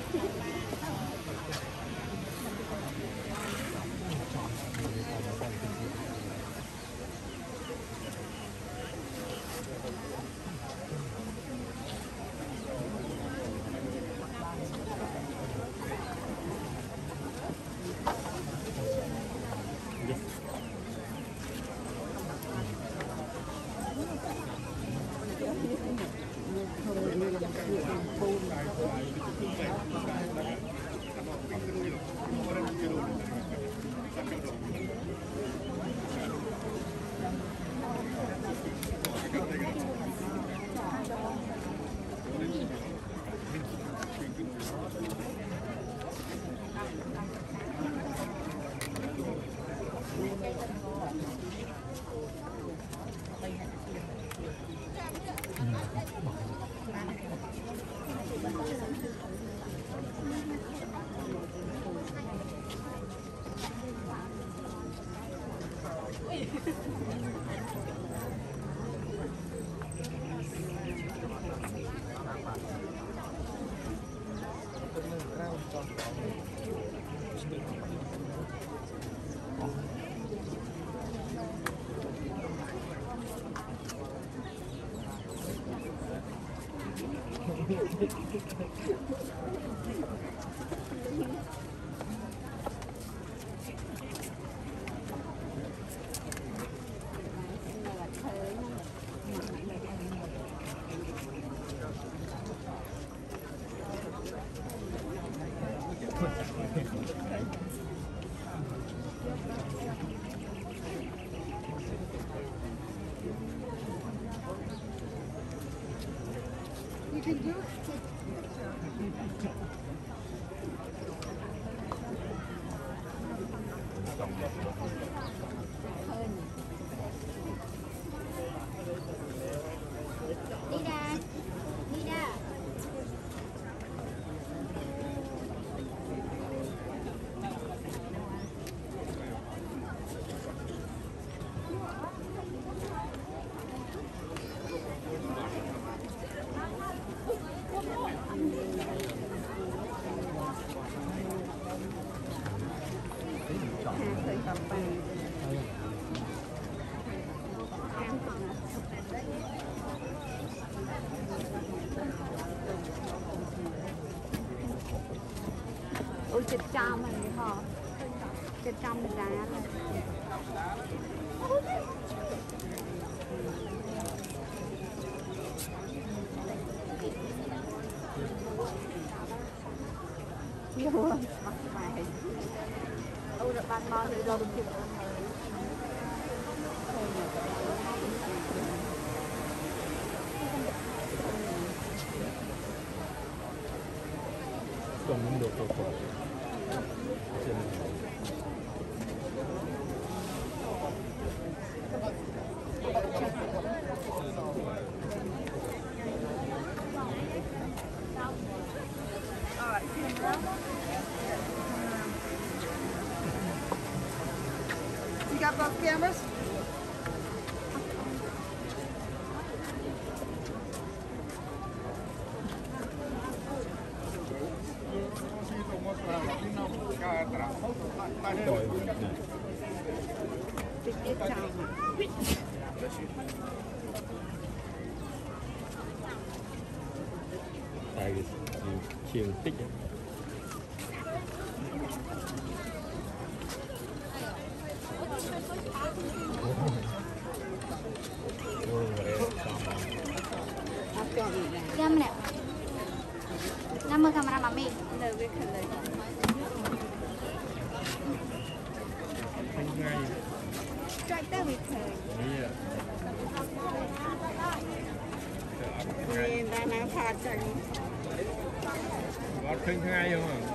You can do it. Đi ra. Đi ra. Ôi chết trăm rồi hả? Chết trăm giá này. Nhiều không? Mặc bài. Ôi được ban mò thì đâu được chịu. Không được đâu. You got both cameras? Tại cái chiều tích ấy. Diam nè. Nama kamera mami. Chạy tới vị thời. Nhìn ra nắng phạt chẳng. Gót khinh ngay không à?